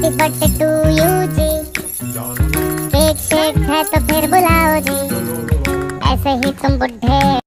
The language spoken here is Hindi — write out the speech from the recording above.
Happy birthday to you ji. Cake shake है तो फिर बुलाओ जी, ऐसे ही तुम बुढ़े